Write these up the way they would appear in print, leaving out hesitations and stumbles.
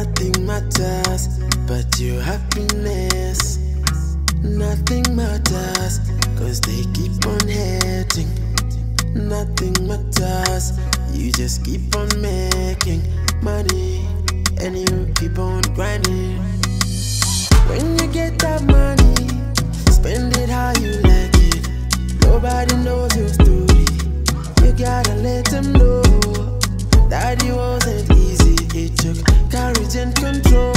nothing matters but your happiness. Nothing matters, cause they keep on hating. Nothing matters, you just keep on making money, and you keep on grinding. When you get that money, spend it how you like it. Nobody knows your story, you gotta let them know that it wasn't easy. It took courage and control.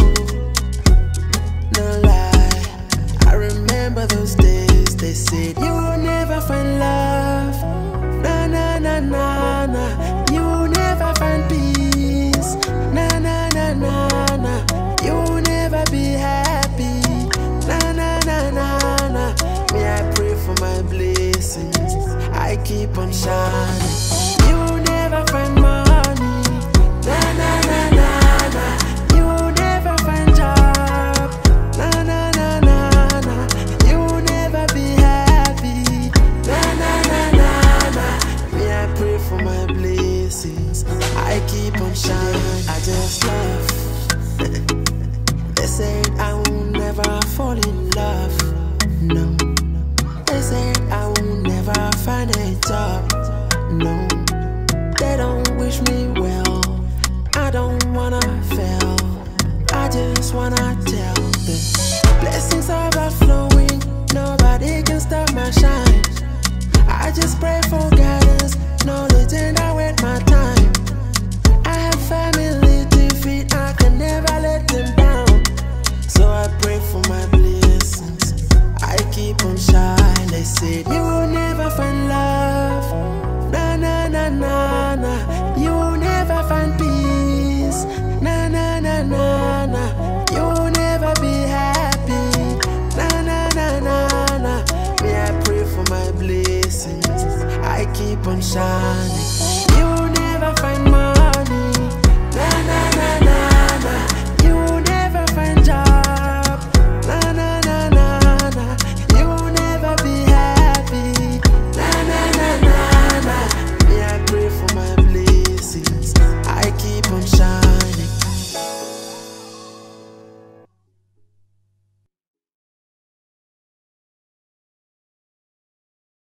No lie, I remember those days. They said you will never find love. Na na na na na. You will never find peace. Na na na na na. You will never be happy. Na na na na na. Me, I pray for my blessings, I keep on shining. You will never find money. Na na na na na. You will never find job. Na na na na na. You will never be happy. Na na na na na. Me, I pray for my blessings, I keep on shining. I just love. They said I will never fall in love. No. They said I will never find a job. No. They don't wish me well, I don't wanna fail. I just wanna tell them blessings overflowing, nobody can stop my shine. I just pray for guidance, knowledge, and I wait my time. I have family to feed, I can never let them down. So I pray for my blessings, I keep on shining. They said you will never find love. Na na na na na. You will never find peace. Na na na na na. You will never be happy. Na na na na na. Me, I pray for my blessings, I keep on shining. You will never find my